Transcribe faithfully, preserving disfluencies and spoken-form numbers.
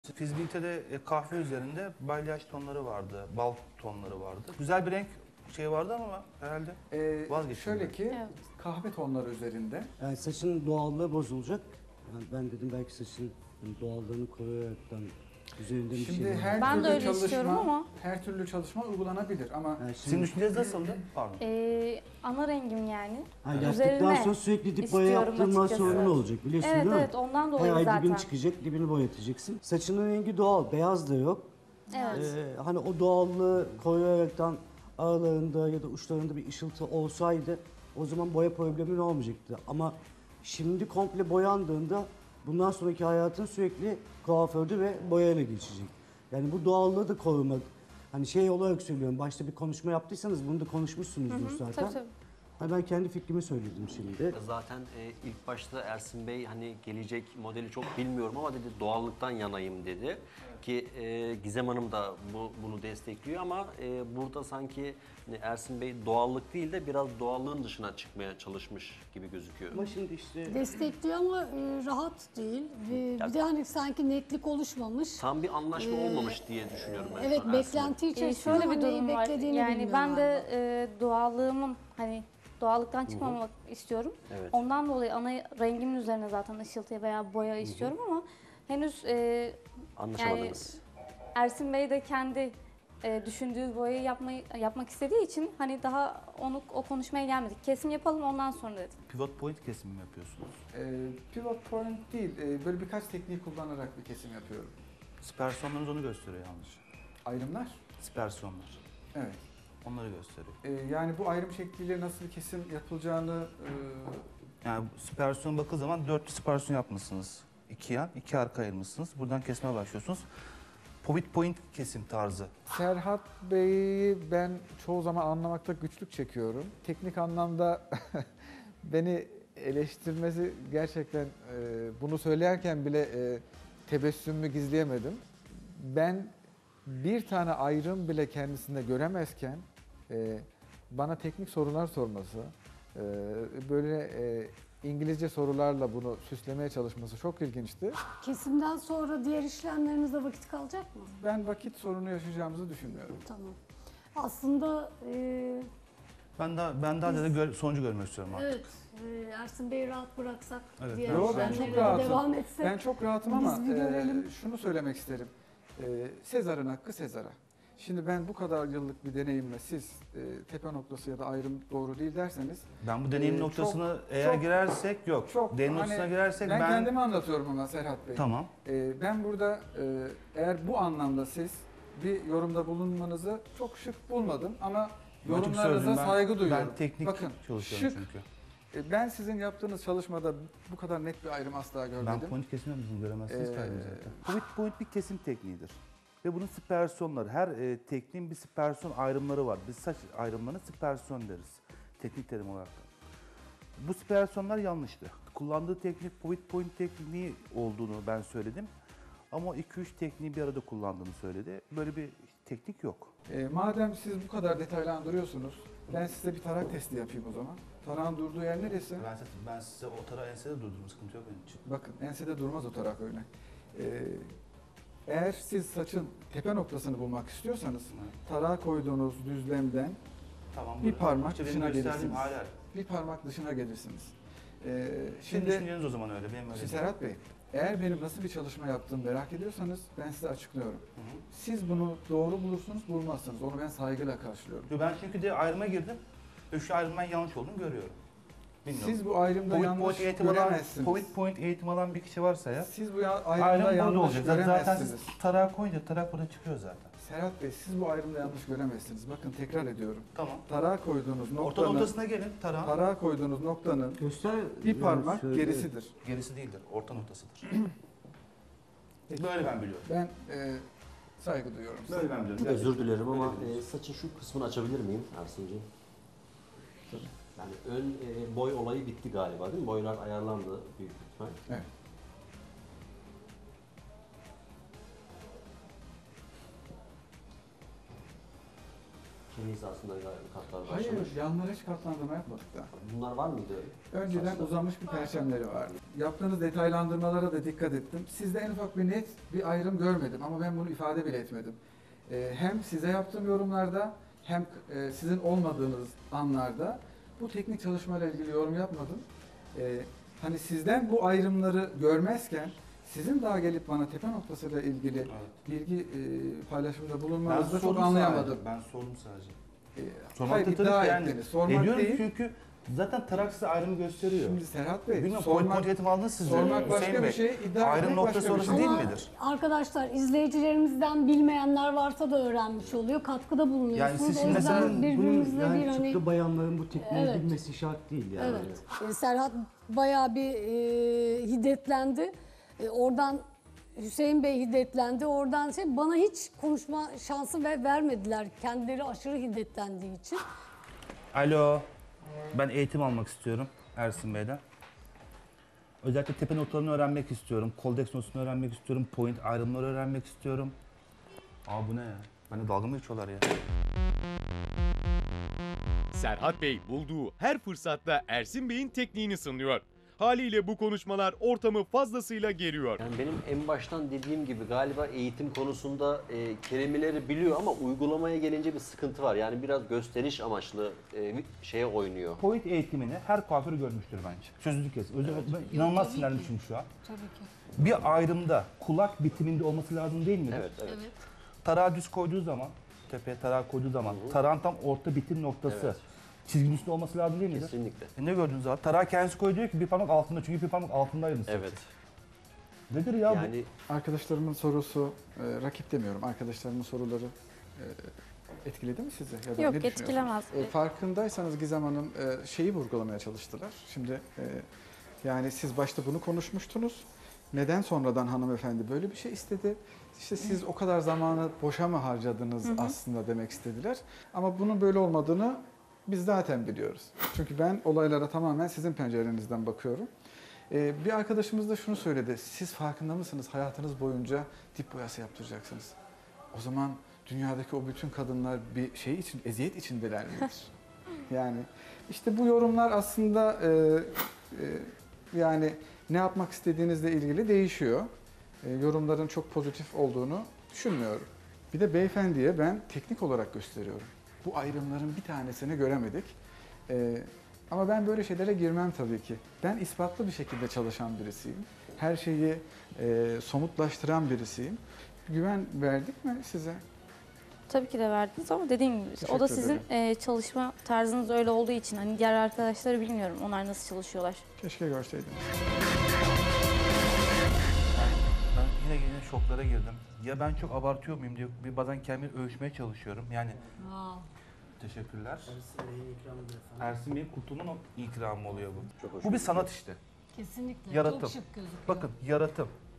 Fizibilite'de e, kahve üzerinde balyaj tonları vardı, bal tonları vardı. Güzel bir renk şey vardı ama herhalde Ee, vazgeçtim. şöyle ben. ki Evet. kahve tonları üzerinde. Yani saçın doğallığı bozulacak. Yani ben dedim belki saçın hani doğallığını koruyaraktan üzerinde bir Şimdi şey var. her Ben de türlü öyle çalışma, istiyorum ama- her türlü çalışma uygulanabilir ama Yani Sizin şimdi, düşünceniz nasıldı? Pardon. Ee, ana rengim yani. ha, yaptıktan Üzerine sonra sürekli dip boya istiyorum yaptırma açıkçası. sorunu olacak biliyorsun Evet değil mi? evet ondan Her dolayı ay zaten. dibin çıkacak, dibini boyatacaksın. Saçının rengi doğal, beyaz da yok. Evet. Ee, hani o doğallığı koruyaraktan aralarında ya da uçlarında bir ışıltı olsaydı o zaman boya problemin olmayacaktı. Ama şimdi komple boyandığında bundan sonraki hayatın sürekli kuaförde ve boyayla geçecek. Yani bu doğallığı da korumak. Hani şey olarak söylüyorum, başta bir konuşma yaptıysanız bunu da konuşmuşsunuzdur zaten. Tabii tabii. Ha, ben kendi fikrimi söyledim şimdi. Zaten e, ilk başta Ersin Bey hani gelecek modeli çok bilmiyorum ama dedi doğallıktan yanayım dedi. Ki e, Gizem Hanım da bu, bunu destekliyor ama e, burada sanki hani Ersin Bey doğallık değil de biraz doğallığın dışına çıkmaya çalışmış gibi gözüküyor. Ama şimdi işte Destekliyor ama e, rahat değil. Ve bir de hani sanki netlik oluşmamış. Tam bir anlaşma Ee, olmamış diye düşünüyorum ben. Evet, şu an Ersin Bey. beklenti Ee, içerisinde şöyle bir ama neyi durum var. beklediğini Yani bilmiyor ben de galiba. e, doğallığımın hani doğallıktan çıkmamak istiyorum. Evet. Ondan dolayı ana rengimin üzerine zaten ışıltı veya boya istiyorum ama henüz e, Anlaşamadınız. Ersin Bey de kendi e, düşündüğü boyayı yapmayı yapmak istediği için hani daha onu o konuşmaya gelmedik. Kesim yapalım ondan sonra dedim. Pivot point kesimi mi yapıyorsunuz? e, pivot point değil, e, böyle birkaç tekniği kullanarak bir kesim yapıyorum. Spersonlarınız onu gösteriyor yalnız. Ayrımlar? Spersonlar. Evet. Onları gösteriyor. E, yani bu ayrım şekliyle nasıl bir kesim yapılacağını e, Yani sperson bakıldığı zaman dörtlü sperson yapmışsınız. İki yan, iki arka ayırmışsınız. Buradan kesmeye başlıyorsunuz. Pivot point kesim tarzı. Serhat Bey'i ben çoğu zaman anlamakta güçlük çekiyorum. Teknik anlamda beni eleştirmesi gerçekten e, bunu söylerken bile e, tebessümümü gizleyemedim. Ben bir tane ayrım bile kendisinde göremezken e, bana teknik sorular sorması, e, böyle e, İngilizce sorularla bunu süslemeye çalışması çok ilginçti. Kesimden sonra diğer işlemlerinizde vakit kalacak mı? Ben vakit sorunu yaşayacağımızı düşünmüyorum. Tamam. Aslında e, Ben daha ben daha da gör, sonucu görmek istiyorum artık. evet, e, Ersin Bey'i rahat bıraksak, Evet, diğer ben- Yo, ben çok işlemlere rahatım. devam etsek. Ben çok rahatım ama Biz bir görelim. e, şunu söylemek isterim. E, Sezar'ın hakkı Sezar'a. Şimdi ben bu kadar yıllık bir deneyimle siz e, tepe noktası ya da ayrım doğru değil derseniz Ben bu deneyim Ee, noktasını çok- eğer çok- girersek yok. çok deneyim hani noktasına girersek ben, ben, kendimi anlatıyorum ama Serhat Bey. tamam. E, ben burada e, eğer bu anlamda siz bir yorumda bulunmanızı çok şık bulmadım ama Açık yorumlarınıza söyleyeyim, ben- saygı duyuyorum. Ben teknik Bakın, çalışıyorum şık. çünkü. E, ben sizin yaptığınız çalışmada bu kadar net bir ayrım asla görmedim. Ben point kesimini bunu göremezsiniz Ee, kaybı zaten. Point point bir kesim tekniğidir. Ve bunun spersonları, her e, tekniğin bir sperson ayrımları var. Biz saç ayrımlarına sperson deriz. Teknik terim olarak. Bu spersonlar yanlıştı. Kullandığı teknik point point tekniği olduğunu ben söyledim. Ama o iki üç tekniği bir arada kullandığını söyledi. Böyle bir teknik yok. E, madem siz bu kadar detaylandırıyorsunuz, ben size bir tarak testi yapayım o zaman. Tarağın durduğu yer neresi? Ben size, ben size o tarağı ensede durdurdum, sıkıntı yok benim için. Bakın ensede durmaz o tarak öyle. E, eğer siz saçın tepe noktasını bulmak istiyorsanız, tarağa koyduğunuz düzlemden Tamam. Bir buyurun. parmak İşte benim dışına gösterdiğim- gelirsiniz. Hayır, hayır. bir parmak dışına gelirsiniz. E, Sizin şimdi düşünceniz o zaman öyle, benim öyle Şimdi değil. Serhat Bey, eğer benim nasıl bir çalışma yaptığımı merak ediyorsanız ben size açıklıyorum. Hı hı. Siz bunu doğru bulursunuz, bulmazsınız. Onu ben saygıyla karşılıyorum. Yo, Ben çünkü de ayrıma girdim ve şu ayrımın ben yanlış olduğunu görüyorum. Bilmiyorum. Siz bu ayrımda point yanlış point eğitim alan, göremezsiniz. point point eğitim alan bir kişi varsa ya, Siz bu ya- ayrım ayrımda burada yanlış olacak. Zaten siz göremezsiniz. tarağı koyunca tarak burada çıkıyor zaten. Serhat Bey, siz bu ayrımda yanlış göremezsiniz. Bakın tekrar ediyorum. Tamam. Tarağa koyduğunuz Orta noktanın, noktasına gelin tarağın. tarağa koyduğunuz noktanın göster bir parmak şöyle- gerisidir. Gerisi değildir, orta noktasıdır. Böyle ben biliyorum. Ben e, saygı duyuyorum size. Böyle ben biliyorum. Özür dilerim ama Böyle biliyoruz. e, saçın şu kısmını açabilir miyim Ersin'ciğim? Yani ön e, boy olayı bitti galiba değil mi? Boylar ayarlandı büyük ihtimal. Evet. kendi hizasında katlar Hayır, başlamış. yanlara hiç katlandırma yapmadık daha. Bunlar var mıydı? Önceden Saçlar. uzanmış bir perçemleri vardı. Yaptığınız detaylandırmalara da dikkat ettim. Sizde en ufak bir net bir ayrım görmedim ama ben bunu ifade bile etmedim. Ee, hem size yaptığım yorumlarda hem e, sizin olmadığınız anlarda bu teknik çalışmayla ilgili yorum yapmadım. Ee, hani sizden bu ayrımları görmezken sizin daha gelip bana tepe noktasıyla ilgili bilgi e, paylaşımda bulunmanızda çok sordum anlayamadım. sadece, Ben sordum sadece. Ee, Sormakta hayır, tabii iddia ki yani. ettiniz. Sormak Ediyorum değil. çünkü zaten tarak size ayrımı gösteriyor. Şimdi Serhat Bey, Bilmiyorum, sormak, point eğitim aldınız siz de. sormak başka Hüseyin bir Bey. şey, iddia Ayrım etmek noktası başka bir orası şey. değil Ama midir? arkadaşlar izleyicilerimizden bilmeyenler varsa da öğrenmiş oluyor. Katkıda bulunuyorsunuz. Yani siz o şimdi yüzden mesela Bunun birbirimizle yani bir hani... tıpta bayanların bu tekniği Evet. bilmesi şart değil yani. Evet. E, Serhat bayağı bir e, hiddetlendi. E, oradan Hüseyin Bey hiddetlendi. Oradan şey bana hiç konuşma şansı ve vermediler. Kendileri aşırı hiddetlendiği için. Alo. Ben eğitim almak istiyorum Ersin Bey'den. Özellikle tepe notlarını öğrenmek istiyorum. Koldex notunu öğrenmek istiyorum. Point ayrımları öğrenmek istiyorum. Aa bu ne ya? Bana dalga mı geçiyorlar ya? Serhat Bey bulduğu her fırsatta Ersin Bey'in tekniğini sınıyor. Haliyle bu konuşmalar ortamı fazlasıyla geriyor. Yani benim en baştan dediğim gibi galiba eğitim konusunda e, kelimeleri biliyor ama uygulamaya gelince bir sıkıntı var. Yani biraz gösteriş amaçlı e, bir şeye oynuyor. Point eğitimini her kuaför görmüştür bence. Sözlü kes. Özel, ben inanılmaz Tabii sinirlenmişim şu an. Tabii ki. Bir ayrımda kulak bitiminde olması lazım değil midir? Evet, evet. Evet. Tarağı düz koyduğu zaman, tepeye tarağı koyduğu zaman, tarağın tam orta bitim noktası Evet. çizginin üstünde olması lazım değil midir? Kesinlikle. E ne gördünüz abi? Tarağı kendisi koyuyor diyor ki bir parmak altında çünkü bir parmak altındaydı. Evet. Nedir ya bu? Yani Arkadaşlarımın sorusu, e, rakip demiyorum, arkadaşlarımın soruları e, etkiledi mi sizi? Ya da Yok ne düşünüyorsunuz? etkilemez. E, farkındaysanız Gizem Hanım e, şeyi vurgulamaya çalıştılar. Şimdi e, yani siz başta bunu konuşmuştunuz. Neden sonradan hanımefendi böyle bir şey istedi? İşte siz o kadar zamanı boşa mı harcadınız aslında demek istediler. Ama bunun böyle olmadığını biz zaten biliyoruz. Çünkü ben olaylara tamamen sizin pencerenizden bakıyorum. Ee, bir arkadaşımız da şunu söyledi. Siz farkında mısınız? Hayatınız boyunca dip boyası yaptıracaksınız. O zaman dünyadaki o bütün kadınlar bir şey için, eziyet içindeler midir? Yani işte bu yorumlar aslında e, e, yani ne yapmak istediğinizle ilgili değişiyor. E, yorumların çok pozitif olduğunu düşünmüyorum. Bir de beyefendiye ben teknik olarak gösteriyorum. Bu ayrımların bir tanesini göremedik. E, ama ben böyle şeylere girmem tabii ki. Ben ispatlı bir şekilde çalışan birisiyim. Her şeyi e, somutlaştıran birisiyim. Güven verdik mi size? Tabii ki de verdiniz ama dediğim gibi o da Teşekkür sizin ederim. e, çalışma tarzınız öyle olduğu için hani diğer arkadaşları bilmiyorum onlar nasıl çalışıyorlar. Keşke görseydiniz. Ben yine yine şoklara girdim. Ya ben çok abartıyor muyum diye bir bazen kendimi ölçmeye çalışıyorum. Yani Wow. teşekkürler. Ersin Bey'in kutunun o ikramı oluyor bu. çok hoş. Bu bir sanat işte. Kesinlikle. Yaratım. Çok şık gözüküyor. Bakın yaratım.